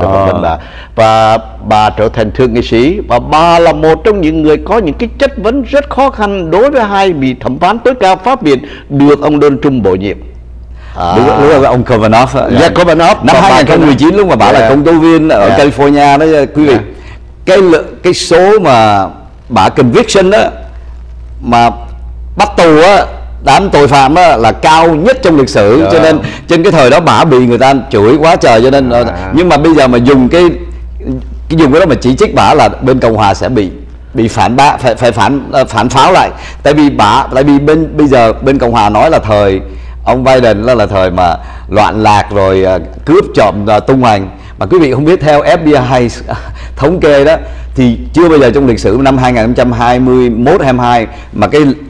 Và bà trở thành thượng nghị sĩ, và bà là một trong những người có những cái chất vấn rất khó khăn đối với hai vị thẩm phán tối cao pháp viện được ông Donald Trump bổ nhiệm. Đúng rồi, ông Kavanaugh. Kavanaugh năm 2019 lúc mà bà là công tố viên ở California đó quý vị, cái số mà bà conviction đó, mà bắt tù á, đám tội phạm á, là cao nhất trong lịch sử. Cho nên trên cái thời đó bà bị người ta chửi quá trời, cho nên nhưng mà bây giờ mà dùng cái đó mà chỉ trích bà là bên Cộng hòa sẽ bị phản pháo lại. Tại vì bây giờ bên Cộng hòa nói là thời ông Biden là thời mà loạn lạc rồi cướp trộm tung hành. Mà quý vị không biết, theo FBI thống kê đó thì chưa bao giờ trong lịch sử năm 2021-22 mà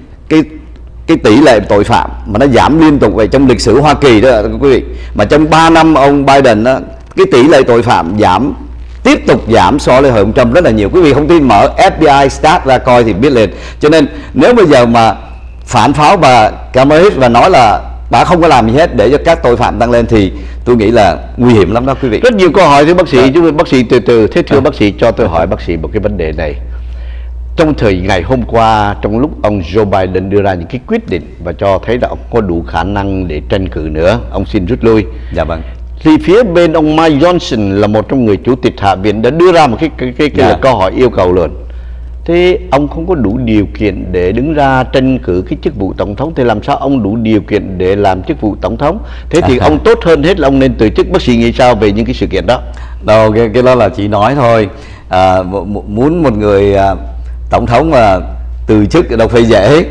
cái tỷ lệ tội phạm mà nó giảm liên tục vậy trong lịch sử Hoa Kỳ đó quý vị. Mà trong 3 năm ông Biden đó, cái tỷ lệ tội phạm tiếp tục giảm so với hồi ông Trump rất là nhiều. Quý vị không tin mở FBI stat ra coi thì biết liền. Cho nên nếu bây giờ mà phản pháo bà Kamala Harris và nói là bà không có làm gì hết để cho các tội phạm tăng lên thì tôi nghĩ là nguy hiểm lắm đó quý vị. Rất nhiều câu hỏi thưa bác sĩ, chúng bác sĩ từ thế thưa bác sĩ, cho tôi hỏi bác sĩ một cái vấn đề này. Trong thời ngày hôm qua, trong lúc ông Joe Biden đưa ra những cái quyết định và cho thấy là ông có đủ khả năng để tranh cử nữa, ông xin rút lui. Dạ vâng. Thì phía bên ông Mike Johnson là một trong người chủ tịch Hạ viện đã đưa ra một cái câu hỏi yêu cầu luôn. Thế ông không có đủ điều kiện để đứng ra tranh cử cái chức vụ tổng thống, thì làm sao ông đủ điều kiện để làm chức vụ tổng thống? Thế thì ông tốt hơn hết là ông nên từ chức. Bác sĩ nghĩ sao về những cái sự kiện đó? Đâu, cái đó là chỉ nói thôi. Muốn một người tổng thống mà từ chức đâu phải dễ.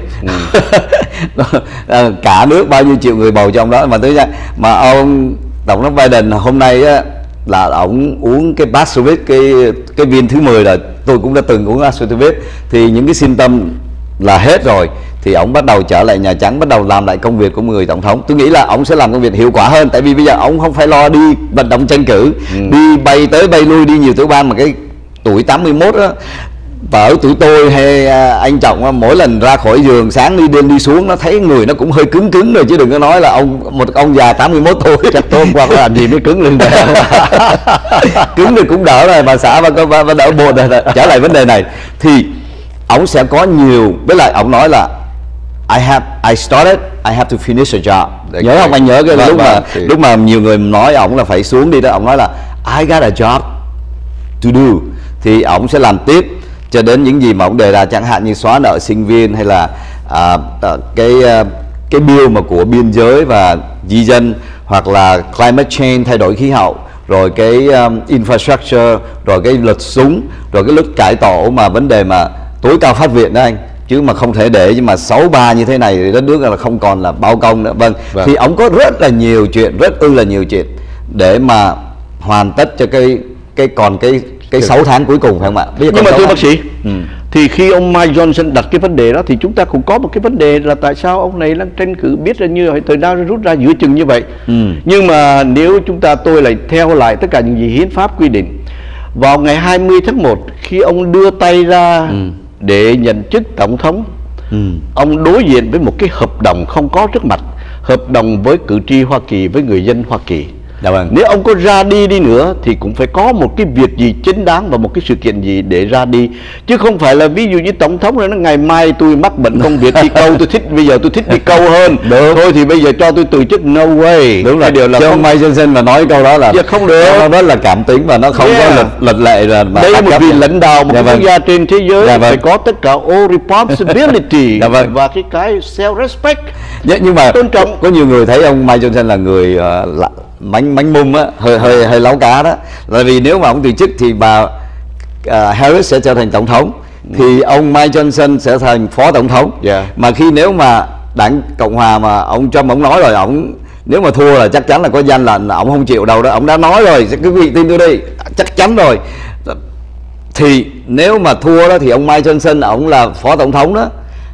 Cả nước bao nhiêu triệu người bầu cho ông đó, mà ông tổng thống Biden hôm nay á, là ông uống cái Paxlovid, cái viên thứ 10 rồi. Tôi cũng đã từng uống Paxlovid, thì những cái symptom là hết rồi, thì ông bắt đầu trở lại Nhà Trắng, bắt đầu làm lại công việc của người tổng thống. Tôi nghĩ là ông sẽ làm công việc hiệu quả hơn, tại vì bây giờ ông không phải lo đi vận động tranh cử, đi bay tới bay lui, đi nhiều tiểu bang. Mà cái tuổi 81 á, và ở tuổi tôi hay anh Trọng, mỗi lần ra khỏi giường sáng đi xuống nó thấy người nó cũng hơi cứng rồi, chứ đừng có nói là một ông già 81 tuổi. Chắc tôi hôm qua có làm gì mới cứng lên đây. Cứng thì cũng đỡ rồi, bà xã và đỡ buồn rồi. Trở lại vấn đề này thì ông sẽ có nhiều, với lại ông nói là I started, I have to finish a job. Nhớ không? Anh nhớ cái lúc mà nhiều người nói ông là phải xuống đi đó, ông nói là I got a job to do, thì ông sẽ làm tiếp cho đến những gì mà ông đề ra, chẳng hạn như xóa nợ sinh viên, hay là cái bill mà của biên giới và di dân, hoặc là climate change, thay đổi khí hậu, rồi cái infrastructure, rồi cái luật súng, rồi cái luật cải tổ, mà vấn đề mà tối cao pháp viện đó anh, chứ mà không thể để nhưng mà 6-3 như thế này thì đất nước là không còn là bao công nữa. Vâng. Thì ông có rất là nhiều chuyện, là nhiều chuyện để mà hoàn tất cho cái 6 tháng cuối cùng, phải không ạ? Nhưng mà thưa bác sĩ, thì khi ông Mike Johnson đặt cái vấn đề đó thì chúng ta cũng có một cái vấn đề là tại sao ông này đang tranh cử biết là như thời gian rút ra giữa chừng như vậy. Nhưng mà nếu tôi lại theo lại tất cả những gì hiến pháp quy định, vào ngày 20 tháng 1 khi ông đưa tay ra để nhận chức tổng thống, ông đối diện với một cái hợp đồng không có trước mặt, hợp đồng với cử tri Hoa Kỳ, với người dân Hoa Kỳ. Dạ vâng. Nếu ông có ra đi nữa thì cũng phải có một cái việc gì chính đáng và một cái sự kiện gì để ra đi, chứ không phải là ví dụ như tổng thống rồi nó ngày mai tôi mắc bệnh công việc đi câu, tôi thích bây giờ tôi thích đi câu hơn, thôi thì bây giờ cho tôi từ chức, no way. Đúng là điều là ông Mike Johnson mà nói câu đó là không được, nó rất là cảm tính và nó không có lịch lệ rồi. Đây là một vị lãnh đạo một quốc gia trên thế giới, phải có tất cả all responsibility và cái self respect. Nhưng mà tôn trọng. Có nhiều người thấy ông Mike Johnson là người mánh mum á, hơi láo cá đó, là vì nếu mà ông từ chức thì bà Harris sẽ trở thành tổng thống, thì ông Mike Johnson sẽ thành phó tổng thống. Mà nếu mà đảng Cộng hòa mà ông Trump ông nói rồi, ông nếu mà thua là chắc chắn là có danh là ông không chịu đâu đó, ông đã nói rồi, quý vị tin tôi đi, chắc chắn rồi. Thì nếu mà thua đó thì ông Mike Johnson ông là phó tổng thống đó,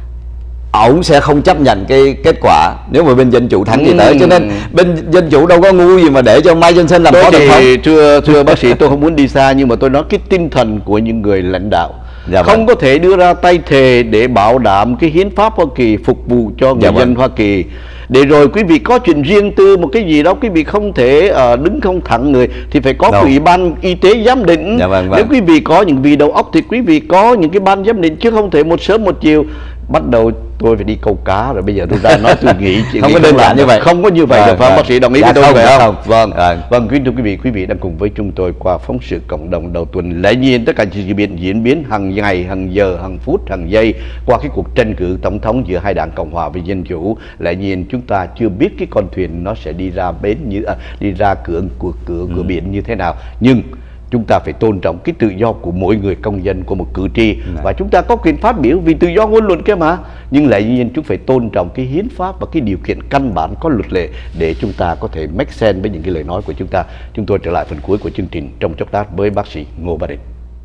ổng sẽ không chấp nhận cái kết quả nếu mà bên dân chủ thắng gì tới. Cho nên bên dân chủ đâu có ngu gì mà để cho Mike Johnson làm phó tổng thống. Thưa bác sĩ, tôi không muốn đi xa, nhưng mà tôi nói cái tinh thần của những người lãnh đạo không có thể đưa ra tay thề để bảo đảm cái hiến pháp Hoa Kỳ phục vụ cho người dân Hoa Kỳ, để rồi quý vị có chuyện riêng tư một cái gì đó quý vị không thể đứng không thẳng người, thì phải có ủy ban y tế giám định. Nếu quý vị có những vị đầu óc thì quý vị có những cái ban giám định, chứ không thể một sớm một chiều bắt đầu tôi phải đi câu cá rồi bây giờ tôi ra nói tôi nghĩ không có đơn giản như vậy, không có như vậy được. Bác sĩ đồng ý với tôi phải không? Vâng, kính thưa quý vị đang cùng với chúng tôi qua phóng sự cộng đồng đầu tuần. Lẽ nhiên tất cả diễn biến hàng ngày, hàng giờ, hàng phút, hàng giây qua cái cuộc tranh cử tổng thống giữa hai đảng Cộng hòa và Dân chủ. Lẽ nhiên chúng ta chưa biết cái con thuyền nó sẽ đi ra bến đi ra cửa biển như thế nào, nhưng chúng ta phải tôn trọng cái tự do của mỗi người công dân, của một cử tri, và chúng ta có quyền phát biểu vì tự do ngôn luận kia mà. Nhưng lại nhiên chúng phải tôn trọng cái hiến pháp và cái điều kiện căn bản có luật lệ để chúng ta có thể make sense với những cái lời nói của chúng ta. Chúng tôi trở lại phần cuối của chương trình trong chốc lát với bác sĩ Ngô Bá Định.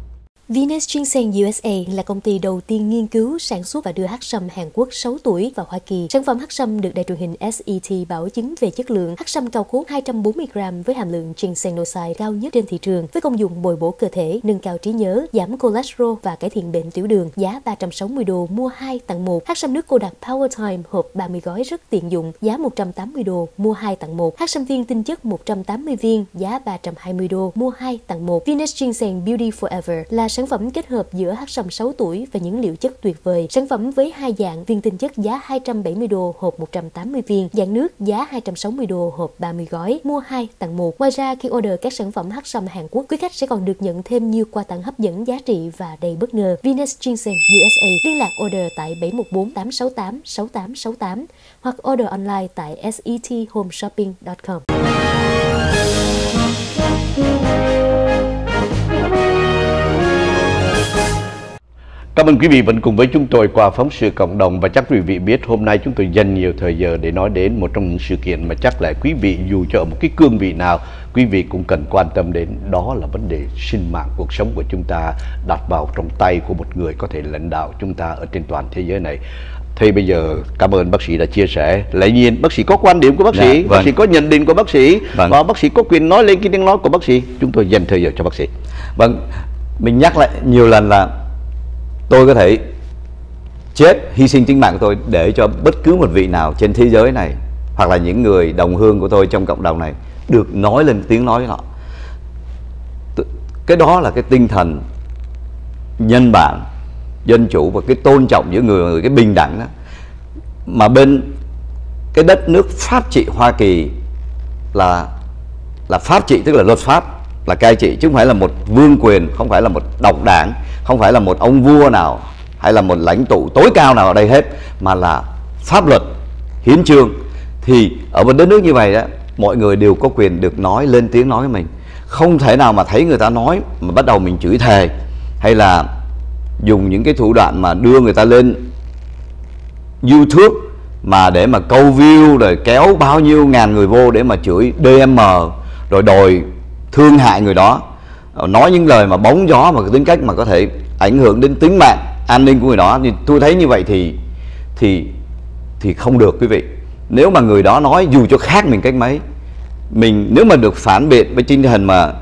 Venus Ginseng USA là công ty đầu tiên nghiên cứu, sản xuất và đưa hắc sâm Hàn Quốc 6 tuổi vào Hoa Kỳ. Sản phẩm hắc sâm được đài truyền hình SET bảo chứng về chất lượng. Hắc sâm cao cốt 240 gram với hàm lượng ginsenoside cao nhất trên thị trường, với công dụng bồi bổ cơ thể, nâng cao trí nhớ, giảm cholesterol và cải thiện bệnh tiểu đường. Giá 360 đô mua 2 tặng 1. Hắc sâm nước cô đặc Power Time hộp 30 gói rất tiện dụng, giá 180 đô mua 2 tặng 1. Hắc sâm viên tinh chất 180 viên, giá 320 đô mua 2 tặng 1. Venus Ginseng Beauty Forever là sản phẩm kết hợp giữa hắc sâm 6 tuổi và những liệu chất tuyệt vời. Sản phẩm với hai dạng: viên tinh chất giá 270 đô hộp 180 viên, dạng nước giá 260 đô hộp 30 gói, mua 2 tặng 1. Ngoài ra, khi order các sản phẩm hắc sâm Hàn Quốc, quý khách sẽ còn được nhận thêm nhiều quà tặng hấp dẫn, giá trị và đầy bất ngờ. Venus Ginseng USA, liên lạc order tại 714 868 6868 hoặc order online tại sethomeshopping.com. Cảm ơn quý vị vẫn cùng với chúng tôi qua phóng sự cộng đồng, và chắc quý vị biết hôm nay chúng tôi dành nhiều thời giờ để nói đến một trong những sự kiện mà chắc là quý vị dù cho ở một cái cương vị nào quý vị cũng cần quan tâm đến, đó là vấn đề sinh mạng, cuộc sống của chúng ta đặt vào trong tay của một người có thể lãnh đạo chúng ta ở trên toàn thế giới này. Thì bây giờ cảm ơn bác sĩ đã chia sẻ. Lẽ nhiên bác sĩ có quan điểm của bác sĩ, bác sĩ có nhận định của bác sĩ, và bác sĩ có quyền nói lên cái tiếng nói của bác sĩ. Chúng tôi dành thời giờ cho bác sĩ. Vâng, mình nhắc lại nhiều lần là tôi có thể chết, hy sinh tính mạng của tôi để cho bất cứ một vị nào trên thế giới này, hoặc là những người đồng hương của tôi trong cộng đồng này được nói lên tiếng nói họ. Cái đó là cái tinh thần nhân bản, dân chủ và cái tôn trọng giữa người, cái bình đẳng đó. Mà bên cái đất nước pháp trị Hoa Kỳ là pháp trị, tức là luật pháp, là cai trị, chứ không phải là một vương quyền, không phải là một độc đảng, không phải là một ông vua nào hay là một lãnh tụ tối cao nào ở đây hết, mà là pháp luật, hiến chương. Thì ở một đất nước như vậy đó, mọi người đều có quyền được nói, lên tiếng nói với mình. Không thể nào mà thấy người ta nói mà bắt đầu mình chửi thề, hay là dùng những cái thủ đoạn mà đưa người ta lên YouTube mà để mà câu view, rồi kéo bao nhiêu ngàn người vô để mà chửi DM, rồi đòi thương hại người đó, nói những lời mà bóng gió và cái tính cách mà có thể ảnh hưởng đến tính mạng, an ninh của người đó. Thì tôi thấy như vậy thì không được quý vị. Nếu mà người đó nói dù cho khác mình cách mấy, mình nếu mà được phản biện với tinh thần mà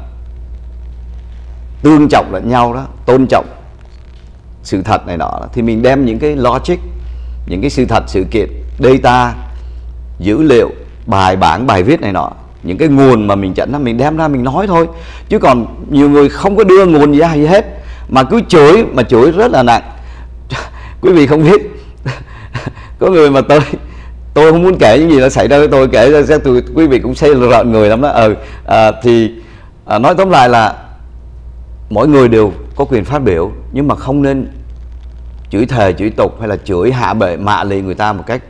tôn trọng lẫn nhau đó, tôn trọng sự thật này nọ, thì mình đem những cái logic, những cái sự thật, sự kiện, data, dữ liệu, bài bản, bài viết này nọ những cái nguồn mà mình dẫn, mình đem ra mình nói thôi. Chứ còn nhiều người không có đưa nguồn gì ra gì hết, mà cứ chửi, mà chửi rất là nặng. Quý vị không biết có người mà tôi không muốn kể những gì nó xảy ra với tôi, kể ra quý vị cũng sẽ rợn người lắm đó. Nói tóm lại là mỗi người đều có quyền phát biểu, nhưng mà không nên chửi thề chửi tục hay là chửi hạ bệ mạ lì người ta một cách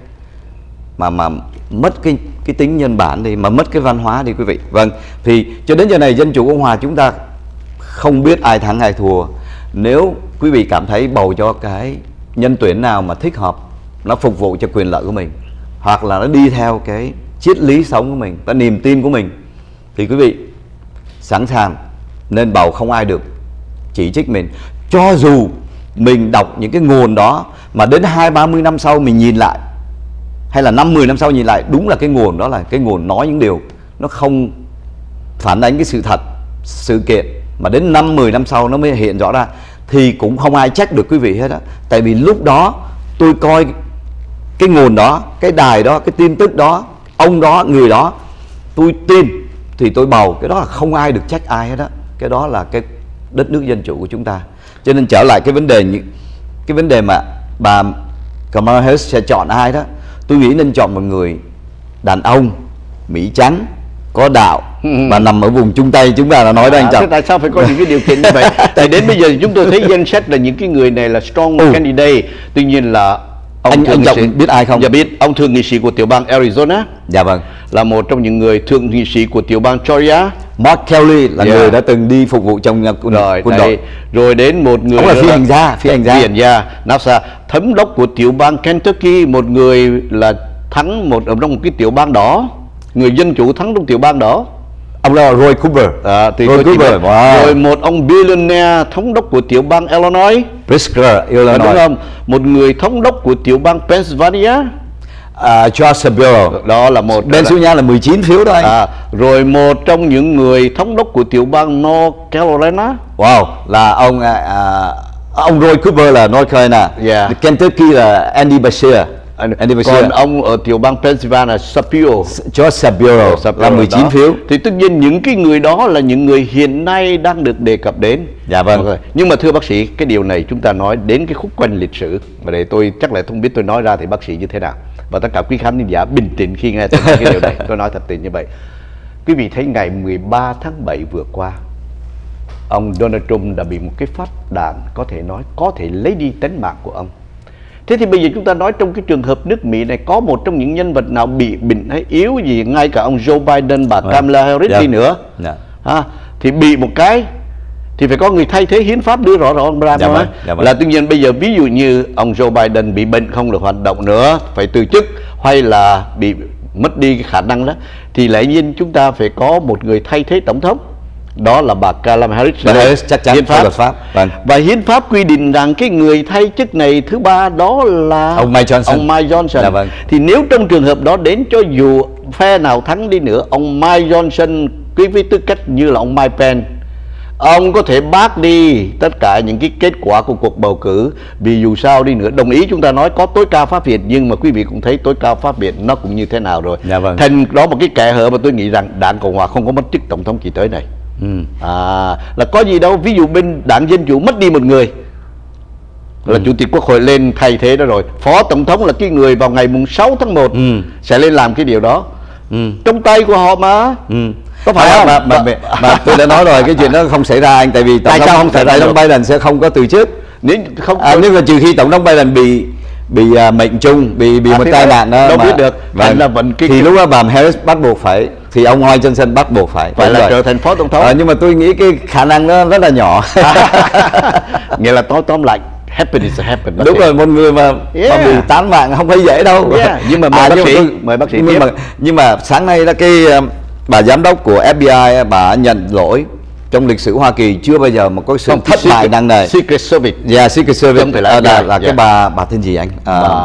mà mất cái tính nhân bản đi, mà mất cái văn hóa đi quý vị. Vâng, thì cho đến giờ này Dân Chủ Cộng Hòa chúng ta không biết ai thắng ai thua. Nếu quý vị cảm thấy bầu cho cái nhân tuyển nào mà thích hợp, nó phục vụ cho quyền lợi của mình, hoặc là nó đi theo cái triết lý sống của mình, cái niềm tin của mình, thì quý vị sẵn sàng nên bầu, không ai được chỉ trích mình. Cho dù mình đọc những cái nguồn đó mà đến 20-30 năm sau mình nhìn lại, hay là 5-10 năm sau nhìn lại, đúng là cái nguồn đó là cái nguồn nói những điều nó không phản ánh cái sự thật, sự kiện, mà đến 5-10 năm sau nó mới hiện rõ ra, thì cũng không ai trách được quý vị hết á. Tại vì lúc đó tôi coi cái nguồn đó, cái đài đó, cái tin tức đó, ông đó, người đó, tôi tin thì tôi bầu. Cái đó là không ai được trách ai hết á. Cái đó là cái đất nước dân chủ của chúng ta. Cho nên trở lại cái vấn đề mà bà Kamala Harris sẽ chọn ai đó, tôi nghĩ nên chọn một người đàn ông Mỹ trắng, có đạo, và nằm ở vùng Trung Tây. Chúng ta đã nói đó anh Trọng. Tại sao phải có những cái điều kiện như vậy? Tại đến bây giờ chúng tôi thấy danh sách là những cái người này là strong candidate. Tuy nhiên là anh Trọng biết ai không? Dạ biết. Ông thượng nghị sĩ của tiểu bang Arizona. Dạ vâng. Là một trong những người thượng nghị sĩ của tiểu bang Georgia. Mark Kelly là người đã từng đi phục vụ trong quân đội. Rồi đến một người, ông là phi hành gia NASA, thống đốc của tiểu bang Kentucky, một người là thắng ở trong một cái tiểu bang đó, người dân chủ thắng trong tiểu bang đó. Ông là Roy Cooper. Roy Cooper. Wow. Rồi một ông billionaire thống đốc của tiểu bang Illinois. Brisker, Illinois. Đúng không? Một người thống đốc của tiểu bang Pennsylvania. George Shapiro. Đó là một. Pennsylvania là 19 phiếu đó anh. Rồi một trong những người thống đốc của tiểu bang North Carolina. Wow, là ông Roy Cooper là North Carolina. Kentucky là Andy Beshear. Còn ông ở tiểu bang Pennsylvania, George Shapiro là 19 đó. Phiếu. Thì tất nhiên những cái người đó là những người hiện nay đang được đề cập đến. Dạ vâng. Nhưng mà thưa bác sĩ, cái điều này chúng ta nói đến cái khúc quanh lịch sử, và để tôi chắc là không biết tôi nói ra thì bác sĩ như thế nào, và tất cả quý khán giả bình tĩnh khi nghe tôi nói cái điều này. Tôi nói thật tình như vậy. Quý vị thấy ngày 13 tháng 7 vừa qua, ông Donald Trump đã bị một cái phát đạn có thể lấy đi tính mạng của ông. Thế thì bây giờ chúng ta nói trong cái trường hợp nước Mỹ này có một trong những nhân vật nào bị bệnh hay yếu gì, ngay cả ông Joe Biden, bà Kamala Harris đi nữa, thì bị một cái thì phải có người thay thế. Hiến pháp đưa rõ ra là tuy nhiên bây giờ ví dụ như ông Joe Biden bị bệnh không được hoạt động nữa, phải từ chức hay là bị mất đi cái khả năng đó, thì lẽ nhiên chúng ta phải có một người thay thế tổng thống. Đó là bà Kamala Harris. Chắc chắn theo luật pháp. Và hiến pháp quy định rằng cái người thay chức này thứ ba đó là ông Mike Johnson. Thì nếu trong trường hợp đó, đến cho dù phe nào thắng đi nữa, ông Mike Johnson với tư cách như là ông Mike Pence, ông có thể bác đi tất cả những cái kết quả của cuộc bầu cử. Vì dù sao đi nữa, đồng ý chúng ta nói có tối cao pháp viện, nhưng mà quý vị cũng thấy tối cao pháp viện nó cũng như thế nào rồi. Thành đó một cái kẽ hở mà tôi nghĩ rằng Đảng Cộng Hòa không có mất chức tổng thống kỳ tới này. Là có gì đâu. Ví dụ bên Đảng Dân Chủ mất đi một người là Chủ tịch Quốc hội lên thay thế đó rồi. Phó Tổng thống là cái người vào ngày mùng 6 tháng 1 sẽ lên làm cái điều đó. Trong tay của họ mà. Có phải không? Mà tôi đã nói rồi, cái chuyện đó không xảy ra anh. Tại vì Tổng thống Biden sẽ không có từ chức. Nhưng mà trừ khi Tổng thống Biden bị mệnh trung, bị một tai nạn đó, đâu biết được. Thì lúc đó bà Harris bắt buộc phải, thì ông Mike Johnson bắt buộc phải là trở thành phó tổng thống. Nhưng mà tôi nghĩ cái khả năng đó rất là nhỏ. Nghĩa là tóm lại happen is happen. Đúng rồi, một người mà bị tán mạng không phải dễ đâu. Nhưng mà mời bác sĩ tiếp. Nhưng mà sáng nay là cái bà giám đốc của FBI bà nhận lỗi. Trong lịch sử Hoa Kỳ chưa bao giờ mà có sự thất bại nặng nề. Secret Service. Secret Service là cái bà tên gì anh?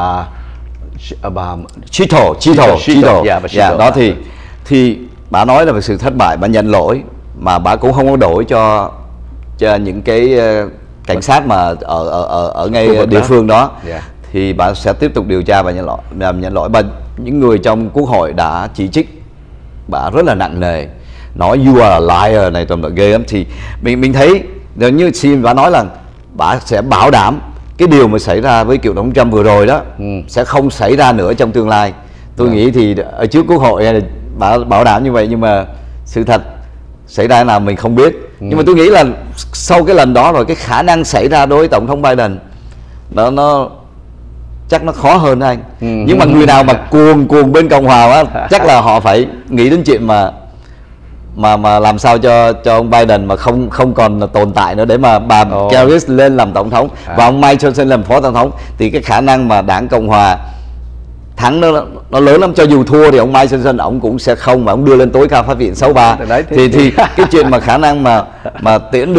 Bà Chito. Đó thì bà nói là về sự thất bại, bà nhận lỗi, mà bà cũng không có đổi cho những cái cảnh sát mà ở ngay địa phương đó. Thì bà sẽ tiếp tục điều tra và nhận lỗi. Và những người trong Quốc hội đã chỉ trích bả rất là nặng nề, nói you are a liar này tầm ghê lắm. Thì mình thấy như Sim bả nói là bả sẽ bảo đảm cái điều mà xảy ra với cựu tổng thống Trump vừa rồi đó sẽ không xảy ra nữa trong tương lai. Tôi nghĩ thì ở trước Quốc hội này bả bảo đảm như vậy, nhưng mà sự thật xảy ra nào mình không biết. Nhưng mà tôi nghĩ là sau cái lần đó rồi, cái khả năng xảy ra đối với tổng thống Biden nó chắc nó khó hơn anh. Nhưng mà người nào mà cuồng bên Cộng hòa á, chắc là họ phải nghĩ đến chuyện mà làm sao cho ông Biden mà không còn tồn tại nữa, để mà bà Harris lên làm tổng thống và ông Mike Johnson làm phó tổng thống, thì cái khả năng mà đảng Cộng hòa thắng nó lớn lắm. Cho dù thua thì ông Mike Johnson ông cũng sẽ không, mà ông đưa lên tối cao pháp viện 63. Thì cái chuyện mà khả năng mà tiễn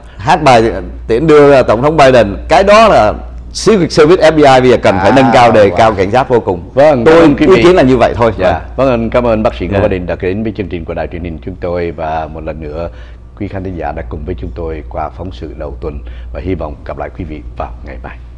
đưa tổng thống Biden, cái đó là Secret Service FBI bây giờ cần phải nâng cao đề cao cảnh giác vô cùng. Vâng, tôi ý kiến là như vậy thôi. Vâng, cảm ơn bác sĩ Ngô Văn Định đã đến với chương trình của đài truyền hình chúng tôi, và một lần nữa quý khán thính giả đã cùng với chúng tôi qua phóng sự đầu tuần, và hy vọng gặp lại quý vị vào ngày mai.